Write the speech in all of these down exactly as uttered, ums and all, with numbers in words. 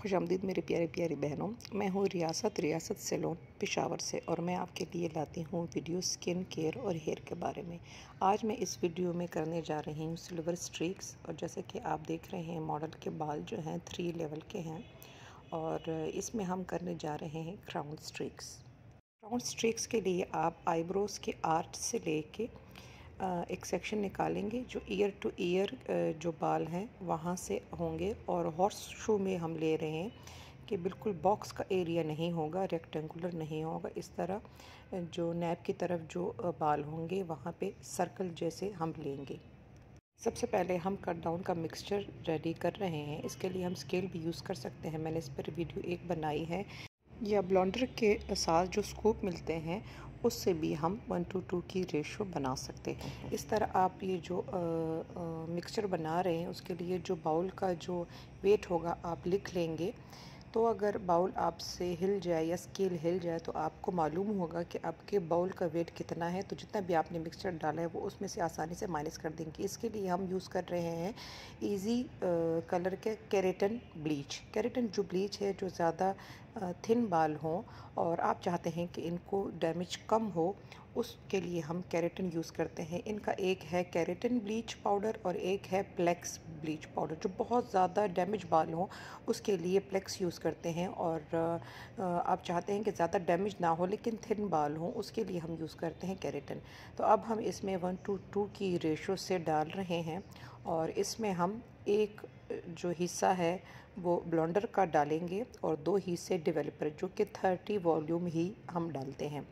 खुशामदीद मेरे प्यारे प्यारी बहनों। मैं हूँ रियासत रियासत सैलून पेशावर से और मैं आपके लिए लाती हूँ वीडियो स्किन केयर और हेयर के बारे में। आज मैं इस वीडियो में करने जा रही हूँ सिल्वर स्ट्रीक्स। और जैसे कि आप देख रहे हैं मॉडल के बाल जो हैं थ्री लेवल के हैं और इसमें हम करने जा रहे हैं क्राउन स्ट्रीक्स। क्राउन स्ट्रीक्स के लिए आप आईब्रोज़ के आर्च से लेके एक सेक्शन निकालेंगे जो ईयर टू ईयर जो बाल हैं वहाँ से होंगे। और हॉर्स शू में हम ले रहे हैं कि बिल्कुल बॉक्स का एरिया नहीं होगा, रेक्टेंगुलर नहीं होगा। इस तरह जो नैप की तरफ जो बाल होंगे वहाँ पे सर्कल जैसे हम लेंगे। सबसे पहले हम कट डाउन का मिक्सचर रेडी कर रहे हैं। इसके लिए हम स्केल भी यूज़ कर सकते हैं, मैंने इस पर वीडियो एक बनाई है। या ब्लेंडर के साथ जो स्कूप मिलते हैं उससे भी हम वन टू टू की रेशो बना सकते हैं। इस तरह आप ये जो मिक्सचर बना रहे हैं उसके लिए जो बाउल का जो वेट होगा आप लिख लेंगे। तो अगर बाउल आपसे हिल जाए या स्केल हिल जाए तो आपको मालूम होगा कि आपके बाउल का वेट कितना है, तो जितना भी आपने मिक्सचर डाला है वो उसमें से आसानी से माइनस कर देंगे। इसके लिए हम यूज़ कर रहे हैं इजी कलर के केराटिन ब्लीच। केराटिन जो ब्लीच है जो ज़्यादा थिन बाल हों और आप चाहते हैं कि इनको डैमेज कम हो, उसके लिए हम केराटिन यूज़ करते हैं। इनका एक है केराटिन ब्लीच पाउडर और एक है प्लेक्स ब्लीच पाउडर। जो बहुत ज़्यादा डैमेज बाल हों उसके लिए प्लेक्स यूज़ करते हैं और आप चाहते हैं कि ज़्यादा डैमेज ना हो लेकिन थिन बाल हों उसके लिए हम यूज़ करते हैं केराटिन। तो अब हम इसमें वन टू टू की रेशो से डाल रहे हैं और इसमें हम एक जो हिस्सा है वो ब्लेंडर का डालेंगे और दो हिस्से डेवलपर जो कि थर्टी वॉल्यूम ही हम डालते हैं।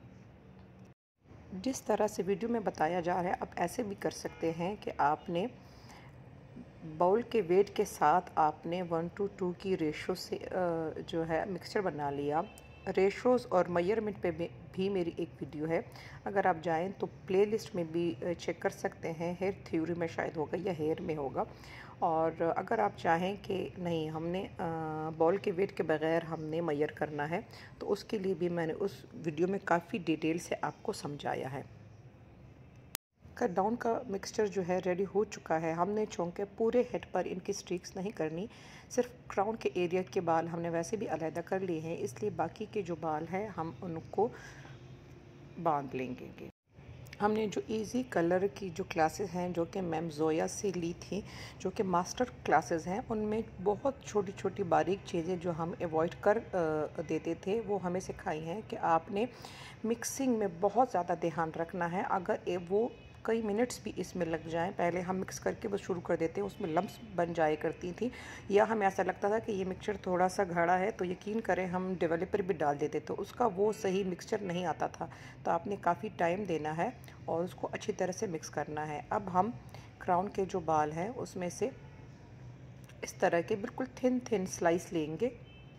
जिस तरह से वीडियो में बताया जा रहा है आप ऐसे भी कर सकते हैं कि आपने बाउल के वेट के साथ आपने वन टू टू की रेशो से जो है मिक्सचर बना लिया। रेशोज़ और मेजरमेंट पे भी मेरी एक वीडियो है, अगर आप जाएं तो प्लेलिस्ट में भी चेक कर सकते हैं। हेयर थ्योरी में शायद होगा या हेयर में होगा। और अगर आप चाहें कि नहीं हमने बाउल के वेट के बगैर हमने मेजर करना है तो उसके लिए भी मैंने उस वीडियो में काफ़ी डिटेल से आपको समझाया है। कट डाउन का मिक्सचर जो है रेडी हो चुका है। हमने चूँकि पूरे हेड पर इनकी स्ट्रीक्स नहीं करनी, सिर्फ क्राउन के एरिया के बाल हमने वैसे भी अलहदा कर लिए हैं, इसलिए बाकी के जो बाल हैं हम उनको बांध लेंगे। हमने जो इजी कलर की जो क्लासेस हैं जो कि मैम जोया से ली थी, जो कि मास्टर क्लासेस हैं, उनमें बहुत छोटी छोटी बारीक चीज़ें जो हम अवॉइड कर देते थे वो हमें सिखाई हैं कि आपने मिक्सिंग में बहुत ज़्यादा ध्यान रखना है। अगर वो कई मिनट्स भी इसमें लग जाएं, पहले हम मिक्स करके बस शुरू कर देते हैं, उसमें लम्प्स बन जाया करती थी या हमें ऐसा लगता था कि ये मिक्सचर थोड़ा सा गाढ़ा है, तो यकीन करें हम डेवलपर भी डाल देते तो उसका वो सही मिक्सचर नहीं आता था। तो आपने काफ़ी टाइम देना है और उसको अच्छी तरह से मिक्स करना है। अब हम क्राउन के जो बाल हैं उसमें से इस तरह के बिल्कुल थिन थिन स्लाइस लेंगे।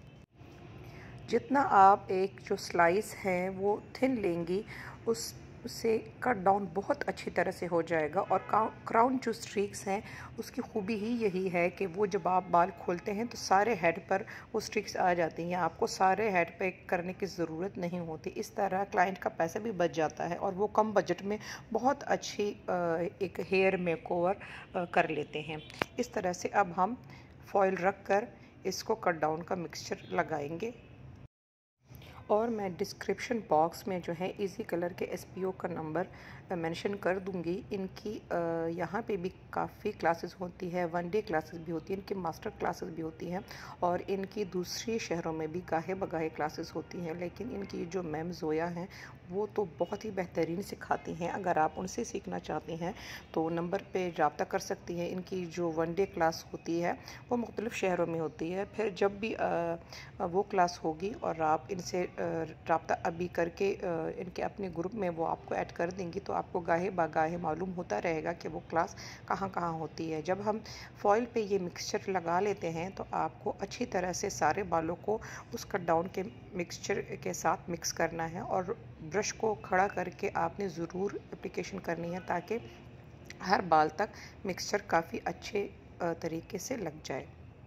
जितना आप एक जो स्लाइस है वो थिन लेंगी उस उससे कट डाउन बहुत अच्छी तरह से हो जाएगा। और क्राउन जो स्ट्रीक्स हैं उसकी खूबी ही यही है कि वो जब आप बाल खोलते हैं तो सारे हेड पर वो स्ट्रीक्स आ जाती हैं, आपको सारे हेड पे करने की ज़रूरत नहीं होती। इस तरह क्लाइंट का पैसा भी बच जाता है और वो कम बजट में बहुत अच्छी एक हेयर मेकओवर कर लेते हैं। इस तरह से अब हम फॉइल रख कर इसको कट डाउन का मिक्सचर लगाएंगे। और मैं डिस्क्रिप्शन बॉक्स में जो है इजी कलर के एसपीओ का नंबर मेंशन कर दूंगी। इनकी यहाँ पे भी काफ़ी क्लासेस होती है, वन डे क्लासेस भी होती हैं, इनकी मास्टर क्लासेस भी होती हैं और इनकी दूसरी शहरों में भी गाहे बगाहे क्लासेस होती हैं। लेकिन इनकी जो मैम जोया हैं वो तो बहुत ही बेहतरीन सिखाती हैं। अगर आप उनसे सीखना चाहते हैं तो नंबर पे रब्ता कर सकती हैं। इनकी जो वन डे क्लास होती है वो मुख्तलिफ़ शहरों में होती है। फिर जब भी आ, वो क्लास होगी और आप इनसे रब्ता अभी करके इनके अपने ग्रुप में वो आपको ऐड कर देंगी तो आपको गाहे बागाहे मालूम होता रहेगा कि वो क्लास कहाँ कहाँ होती है। जब हम फॉइल पे ये मिक्सचर लगा लेते हैं तो आपको अच्छी तरह से सारे बालों को उस कट डाउन के मिक्सचर के साथ मिक्स करना है और ब्रश को खड़ा करके आपने ज़रूर एप्लीकेशन करनी है ताकि हर बाल तक मिक्सचर काफ़ी अच्छे तरीके से लग जाए।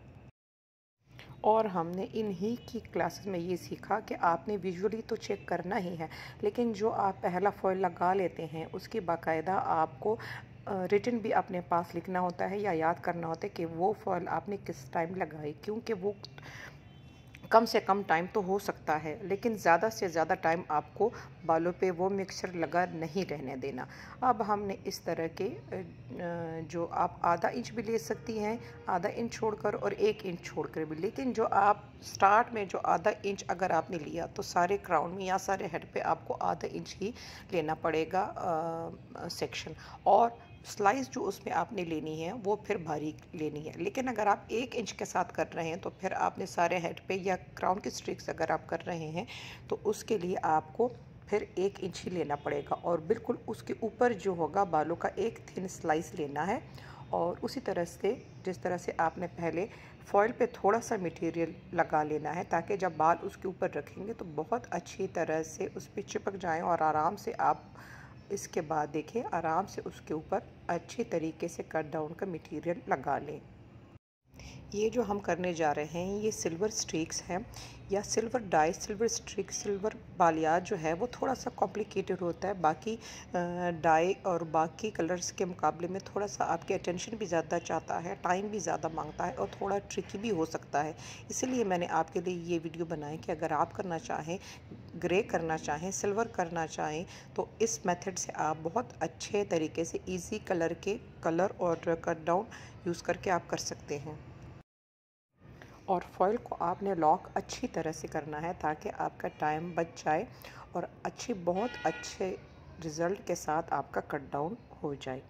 और हमने इन्हीं की क्लासेस में ये सीखा कि आपने विजुअली तो चेक करना ही है, लेकिन जो आप पहला फॉइल लगा लेते हैं उसकी बाकायदा आपको रिटन भी अपने पास लिखना होता है या याद करना होता है कि वो फॉल आपने किस टाइम लगाई, क्योंकि वो कम से कम टाइम तो हो सकता है लेकिन ज़्यादा से ज़्यादा टाइम आपको बालों पे वो मिक्सचर लगा नहीं रहने देना। अब हमने इस तरह के जो आप आधा इंच भी ले सकती हैं, आधा इंच छोड़कर और एक इंच छोड़कर भी, लेकिन जो आप स्टार्ट में जो आधा इंच अगर आपने लिया तो सारे क्राउन में या सारे हेड पे आपको आधा इंच ही लेना पड़ेगा आ, सेक्शन, और स्लाइस जो उसमें आपने लेनी है वो फिर बारीक लेनी है। लेकिन अगर आप एक इंच के साथ कर रहे हैं तो फिर आपने सारे हेड पे या क्राउन की स्ट्रिक्स अगर आप कर रहे हैं तो उसके लिए आपको फिर एक इंच ही लेना पड़ेगा, और बिल्कुल उसके ऊपर जो होगा बालों का एक थिन स्लाइस लेना है। और उसी तरह से जिस तरह से आपने पहले फॉइल पे थोड़ा सा मटेरियल लगा लेना है ताकि जब बाल उसके ऊपर रखेंगे तो बहुत अच्छी तरह से उस पर चिपक जाएँ और आराम से आप इसके बाद देखिए आराम से उसके ऊपर अच्छे तरीके से कट डाउन का मटेरियल लगा लें। ये जो हम करने जा रहे हैं ये सिल्वर स्ट्रिक्स हैं या silver dye. Silver streak silver बालियात जो है वो थोड़ा सा कॉम्प्लिकेटेड होता है, बाकी डाई और बाकी कलर्स के मुकाबले में थोड़ा सा आपके अटेंशन भी ज़्यादा चाहता है, टाइम भी ज़्यादा मांगता है और थोड़ा ट्रिकी भी हो सकता है। इसीलिए मैंने आपके लिए ये वीडियो बनाई कि अगर आप करना चाहें, ग्रे करना चाहें, सिल्वर करना चाहें, तो इस मेथड से आप बहुत अच्छे तरीके से इजी कलर के कलर और कट डाउन यूज़ करके आप कर सकते हैं। और फॉइल को आपने लॉक अच्छी तरह से करना है ताकि आपका टाइम बच जाए और अच्छी बहुत अच्छे रिज़ल्ट के साथ आपका कट डाउन हो जाए।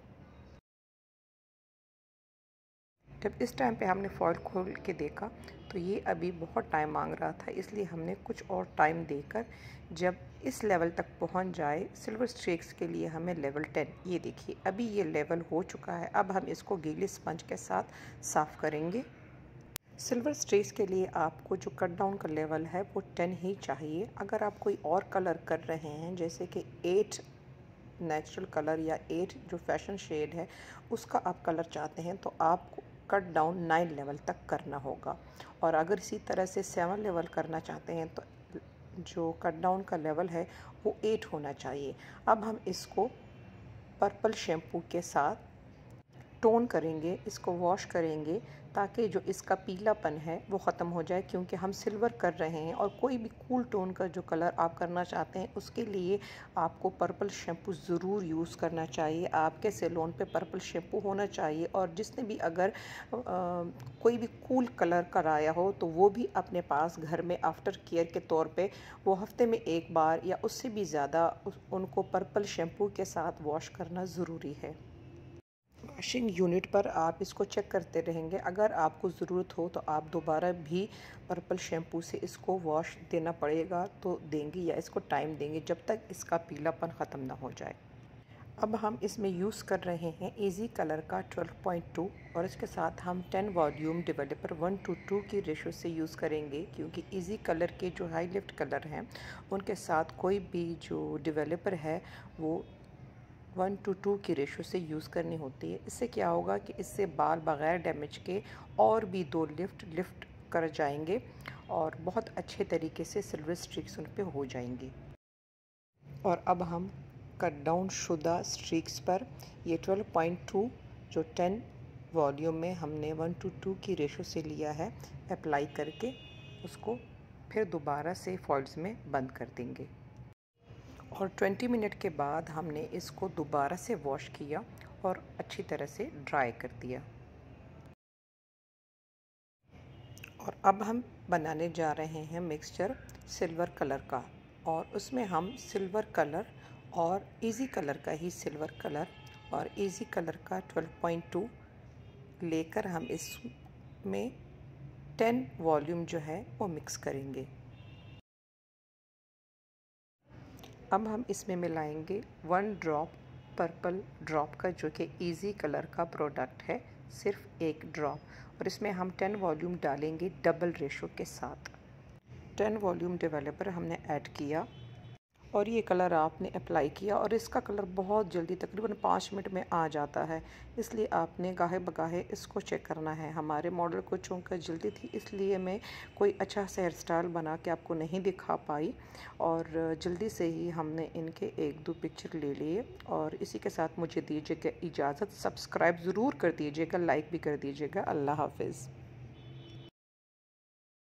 जब इस टाइम पे हमने फॉइल खोल के देखा तो ये अभी बहुत टाइम मांग रहा था, इसलिए हमने कुछ और टाइम देकर जब इस लेवल तक पहुंच जाए, सिल्वर स्ट्रिक्स के लिए हमें लेवल टेन, ये देखिए अभी ये लेवल हो चुका है। अब हम इसको गीली स्पंज के साथ साफ़ करेंगे। सिल्वर स्ट्रिक्स के लिए आपको जो कट डाउन का लेवल है वो टेन ही चाहिए। अगर आप कोई और कलर कर रहे हैं जैसे कि एट नेचुरल कलर या एट जो फैशन शेड है उसका आप कलर चाहते हैं तो आपको कट डाउन नाइन लेवल तक करना होगा। और अगर इसी तरह से सेवन लेवल करना चाहते हैं तो जो कट डाउन का लेवल है वो एट होना चाहिए। अब हम इसको पर्पल शैम्पू के साथ टोन करेंगे, इसको वॉश करेंगे ताकि जो इसका पीलापन है वो ख़त्म हो जाए, क्योंकि हम सिल्वर कर रहे हैं। और कोई भी कूल टोन का जो कलर आप करना चाहते हैं उसके लिए आपको पर्पल शैम्पू ज़रूर यूज़ करना चाहिए। आपके सैलून पे पर्पल शैम्पू होना चाहिए। और जिसने भी अगर आ, कोई भी कूल कलर कराया हो तो वो भी अपने पास घर में आफ्टर केयर के तौर पे वो हफ्ते में एक बार या उससे भी ज़्यादा उनको पर्पल शैम्पू के साथ वॉश करना ज़रूरी है। वॉशिंग यूनिट पर आप इसको चेक करते रहेंगे, अगर आपको ज़रूरत हो तो आप दोबारा भी पर्पल शैम्पू से इसको वॉश देना पड़ेगा तो देंगे या इसको टाइम देंगे जब तक इसका पीलापन ख़त्म ना हो जाए। अब हम इसमें यूज़ कर रहे हैं इजी कलर का ट्वेल्व पॉइंट टू और इसके साथ हम ten volume developer one to two की रेशो से यूज़ करेंगे, क्योंकि इजी कलर के जो हाई लिफ्ट कलर हैं उनके साथ कोई भी जो डेवलपर है वो वन टू टू की रेशो से यूज़ करनी होती है। इससे क्या होगा कि इससे बाल बग़ैर डैमेज के और भी दो लिफ्ट लिफ्ट कर जाएंगे और बहुत अच्छे तरीके से सिल्वर स्ट्रिक्स उन पे हो जाएंगी। और अब हम कट डाउन शुदा स्ट्रिक्स पर ये ट्वेल्व पॉइंट टू जो टेन वॉल्यूम में हमने वन टू टू की रेशो से लिया है अप्लाई करके उसको फिर दोबारा से फॉल्ड्स में बंद कर देंगे। और ट्वेंटी मिनट के बाद हमने इसको दोबारा से वॉश किया और अच्छी तरह से ड्राई कर दिया। और अब हम बनाने जा रहे हैं मिक्सचर सिल्वर कलर का, और उसमें हम सिल्वर कलर और इजी कलर का ही सिल्वर कलर और इजी कलर का ट्वेल्व पॉइंट टू लेकर हम इसमें टेन वॉल्यूम जो है वो मिक्स करेंगे। अब हम इसमें मिलाएंगे वन ड्रॉप पर्पल ड्रॉप का जो कि इजी कलर का प्रोडक्ट है, सिर्फ एक ड्रॉप, और इसमें हम टेन वॉल्यूम डालेंगे डबल रेशो के साथ। टेन वॉल्यूम डेवलपर हमने ऐड किया और ये कलर आपने अप्लाई किया और इसका कलर बहुत जल्दी तकरीबन पाँच मिनट में आ जाता है, इसलिए आपने गाहे बगाहे इसको चेक करना है। हमारे मॉडल को चूँकि जल्दी थी इसलिए मैं कोई अच्छा सा हेयर स्टाइल बना के आपको नहीं दिखा पाई और जल्दी से ही हमने इनके एक दो पिक्चर ले लिए। और इसी के साथ मुझे दीजिएगा इजाज़त। सब्सक्राइब ज़रूर कर दीजिएगा, लाइक भी कर दीजिएगा। अल्लाह हाफिज़।